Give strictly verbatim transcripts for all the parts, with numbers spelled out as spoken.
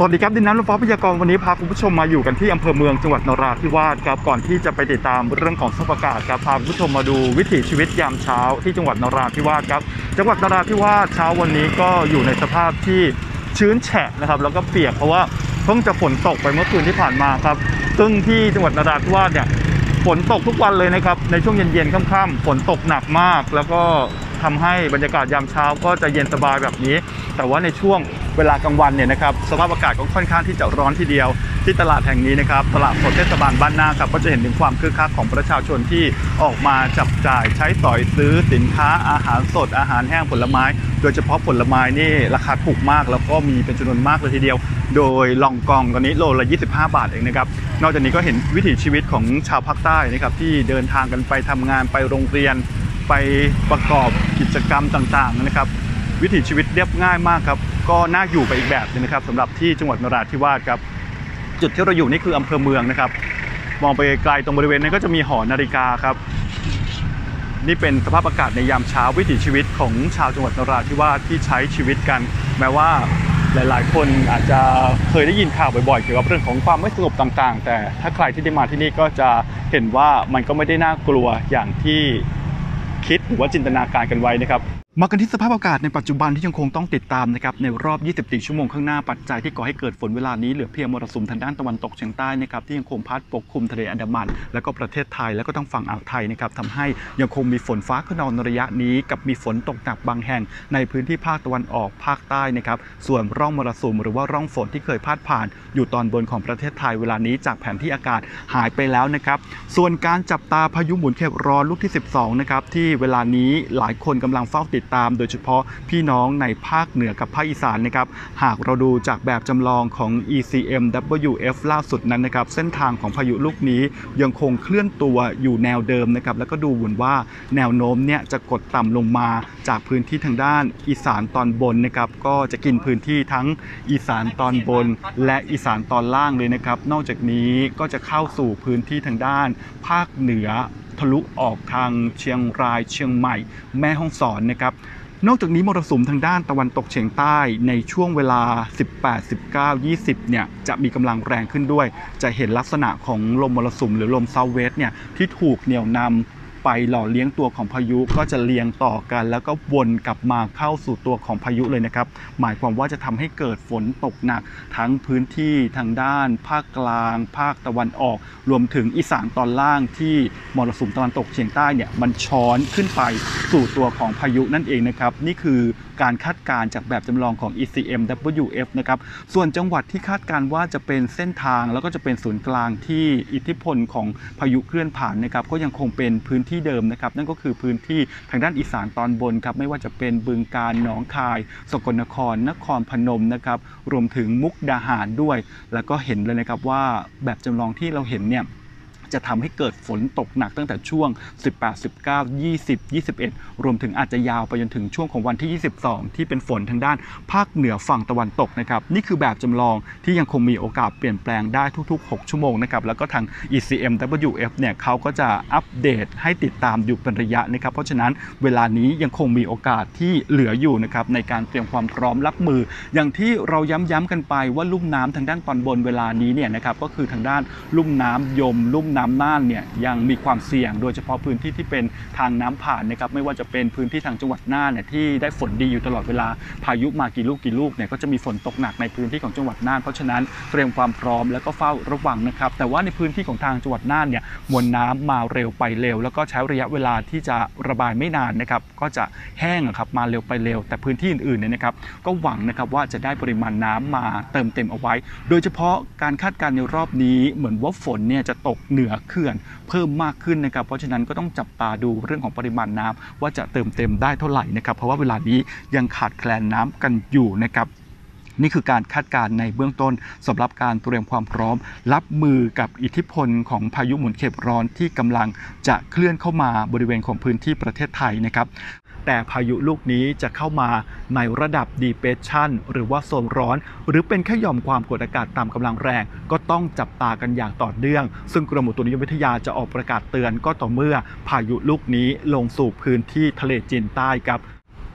สวัสดีครับดินน้ำลมฟ้าพยากรณ์วันนี้พาคุณผู้ชมมาอยู่กันที่อำเภอเมืองจังหวัดนราธิวาสครับก่อนที่จะไปติดตามเรื่องของสภาพอากาศครับพาคุณผู้ชมมาดูวิถีชีวิตยามเช้าที่จังหวัดนราธิวาสครับจังหวัดนราธิวาสเช้าวันนี้ก็อยู่ในสภาพที่ชื้นแฉะนะครับแล้วก็เปียกเพราะว่าเพิ่งจะฝนตกไปเมื่อคืนที่ผ่านมาครับซึ่งที่จังหวัดนราธิวาสเนี่ยฝนตกทุกวันเลยนะครับในช่วงเย็นๆค่ำๆฝนตกหนักมากแล้วก็ทำให้บรรยากาศยามเช้าก็จะเย็นสบายแบบนี้แต่ว่าในช่วงเวลากลางวันเนี่ยนะครับสภาพอากาศก็ค่อนข้างที่จะร้อนทีเดียวที่ตลาดแห่งนี้นะครับตลาดสดเทศบาลบ้านนาครับก็จะเห็นถึงความคึกคักของประชาชนที่ออกมาจับจ่ายใช้สอยซื้อสินค้าอาหารสดอาหารแห้งผลไม้โดยเฉพาะผลไม้นี่ราคาถูกมากแล้วก็มีเป็นจำนวนมากเลยทีเดียวโดยลองกองตอนนี้โลละยี่สิบห้าบาทเองนะครับนอกจากนี้ก็เห็นวิถีชีวิตของชาวภาคใต้นะครับที่เดินทางกันไปทำงานไปโรงเรียนไปประกอบกิจกรรมต่างๆนะครับวิถีชีวิตเรียบง่ายมากครับก็น่าอยู่ไปอีกแบบนึงนะครับสำหรับที่จังหวัดนราธิวาสครับจุดที่เราอยู่นี่คืออำเภอเมืองนะครับมองไปไกลตรงบริเวณนั้นก็จะมีหอนาฬิกาครับนี่เป็นสภาพอากาศในยามเช้าวิถีชีวิตของชาวจังหวัดนราธิวาสที่ใช้ชีวิตกันแม้ว่าหลายๆคนอาจจะเคยได้ยินข่าวบ่อยๆเกี่ยวกับเรื่องของความไม่สงบต่างๆแต่ถ้าใครที่ได้มาที่นี่ก็จะเห็นว่ามันก็ไม่ได้น่ากลัวอย่างที่คิดหรือว่าจินตนาการกันไว้นะครับมากันที่สภาพอากาศในปัจจุบันที่ยังคงต้องติดตามนะครับในรอบยี่สิบสี่ชั่วโมงข้างหน้าปัจจัยที่ก่อให้เกิดฝนเวลานี้เหลือเพียงมรสุมทางด้านตะวันตกเฉียงใต้นะครับที่ยังคงพัดปกคลุมทะเลอันดามันและก็ประเทศไทยและก็ต้องฝั่งอ่าวไทยนะครับทำให้ยังคงมีฝนฟ้าขนองในระยะนี้กับมีฝนตกหนักบางแห่งในพื้นที่ภาคตะวันออกภาคใต้นะครับส่วนร่องมรสุมหรือว่าร่องฝนที่เคยพาดผ่านอยู่ตอนบนของประเทศไทยเวลานี้จากแผนที่อากาศหายไปแล้วนะครับส่วนการจับตาพายุหมุนเขตร้อนลูกที่สิบสองนะครับที่เวลานี้หลายคนกำลังเฝ้าติดตามโดยเฉพาะพี่น้องในภาคเหนือกับภาคอีสานนะครับหากเราดูจากแบบจำลองของ อี ซี เอ็ม ดับเบิลยู เอฟ ล่าสุดนั้นนะครับเส้นทางของพายุลูกนี้ยังคงเคลื่อนตัวอยู่แนวเดิมนะครับแล้วก็ดูเหมือนว่าแนวโน้มเนี่ยจะกดต่ำลงมาจากพื้นที่ทางด้านอีสานตอนบนนะครับก็จะกินพื้นที่ทั้งอีสานตอนบนและอีสานตอนล่างเลยนะครับนอกจากนี้ก็จะเข้าสู่พื้นที่ทางด้านภาคเหนือทะลุออกทางเชียงรายเชียงใหม่แม่ฮ่องสอนนะครับนอกจากนี้มรสุมทางด้านตะวันตกเฉียงใต้ในช่วงเวลาสิบแปด สิบเก้า ยี่สิบเนี่ยจะมีกำลังแรงขึ้นด้วยจะเห็นลักษณะของลมมรสุมหรือลมเซาท์เวสเนี่ยที่ถูกเหนี่ยวนำไปหล่อเลี้ยงตัวของพายุก็จะเรียงต่อกันแล้วก็วนกลับมาเข้าสู่ตัวของพายุเลยนะครับหมายความว่าจะทำให้เกิดฝนตกหนักทั้งพื้นที่ทางด้านภาคกลางภาคตะวันออกรวมถึงอีสานตอนล่างที่มรสุมตะวันตกเฉียงใต้เนี่ยมันช้อนขึ้นไปสู่ตัวของพายุนั่นเองนะครับนี่คือการคาดการณ์จากแบบจำลองของ อี ซี เอ็ม ดับเบิลยู เอฟ นะครับส่วนจังหวัดที่คาดการณ์ว่าจะเป็นเส้นทางแล้วก็จะเป็นศูนย์กลางที่อิทธิพลของพายุเคลื่อนผ่านนะครับก็ยังคงเป็นพื้นที่เดิมนะครับนั่นก็คือพื้นที่ทางด้านอีสานตอนบนครับไม่ว่าจะเป็นบึงกาฬหนองคายสกลนครนครพนมนะครับรวมถึงมุกดาหารด้วยแล้วก็เห็นเลยนะครับว่าแบบจำลองที่เราเห็นเนี่ยจะทำให้เกิดฝนตกหนักตั้งแต่ช่วงสิบแปด สิบเก้า ยี่สิบ ยี่สิบเอ็ดรวมถึงอาจจะยาวไปจนถึงช่วงของวันที่ยี่สิบสองที่เป็นฝนทางด้านภาคเหนือฝั่งตะวันตกนะครับนี่คือแบบจำลองที่ยังคงมีโอกาสเปลี่ยนแปลงได้ทุกๆหกชั่วโมงนะครับแล้วก็ทาง อี ซี เอ็ม ดับเบิลยู เอฟ เนี่ยเขาก็จะอัปเดตให้ติดตามอยู่เป็นระยะนะครับเพราะฉะนั้นเวลานี้ยังคงมีโอกาสที่เหลืออยู่นะครับในการเตรียมความพร้อมรับมืออย่างที่เราย้ำๆกันไปว่าลุ่มน้ำทางด้านตอนบนเวลานี้เนี่ยนะครับก็คือทางด้านลุ่มน้ำยมลุ่มน้ำน่านเนี่ยยังมีความเสี่ยงโดยเฉพาะพื้นที่ที่เป็นทางน้ำผ่านนะครับไม่ว่าจะเป็นพื้นที่ทางจังหวัดน่านเนี่ยที่ได้ฝนดีอยู่ตลอดเวลาพายุมากี่ลูกกี่ลูกเนี่ยก็จะมีฝนตกหนักในพื้นที่ของจังหวัดน่านเพราะฉะนั้นเตรียมความพร้อมแล้วก็เฝ้าระวังนะครับแต่ว่าในพื้นที่ของทางจังหวัดน่านเนี่ยมวลน้ำมาเร็วไปเร็วแล้วก็ใช้ระยะเวลาที่จะระบายไม่นานนะครับก็จะแห้งครับมาเร็วไปเร็วแต่พื้นที่อื่นๆเนี่ยนะครับก็หวังนะครับว่าจะได้ปริมาณน้ำมาเติมเต็มเอาไว้โดยเฉพาะการคาดการณ์ในรอบนี้เหมือนว่าฝนเนี่ยจะตกเหนือเขื่อนเพิ่มมากขึ้นนะครับเพราะฉะนั้นก็ต้องจับตาดูเรื่องของปริมาณน้ำว่าจะเติมเต็มได้เท่าไหร่นะครับเพราะว่าเวลานี้ยังขาดแคลนน้ำกันอยู่นะครับนี่คือการคาดการณ์ในเบื้องต้นสำหรับการเตรียมความพร้อมรับมือกับอิทธิพลของพายุหมุนเขตร้อนที่กำลังจะเคลื่อนเข้ามาบริเวณของพื้นที่ประเทศไทยนะครับแต่พายุลูกนี้จะเข้ามาในระดับ Depression หรือว่าโซนร้อนหรือเป็นแค่หย่อมความกดอากาศต่ำกำลังแรงก็ต้องจับตากันอย่างต่อเนื่องซึ่งกรมอุตุนิยมวิทยาจะออกประกาศเตือนก็ต่อเมื่อพายุลูกนี้ลงสู่พื้นที่ทะเลจีนใต้ครับ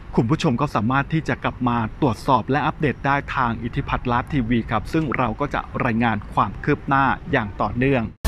คุณผู้ชมก็สามารถที่จะกลับมาตรวจสอบและอัปเดตได้ทางอิทธิพัฒน์ไลฟ์ทีวีครับซึ่งเราก็จะรายงานความคืบหน้าอย่างต่อเนื่อง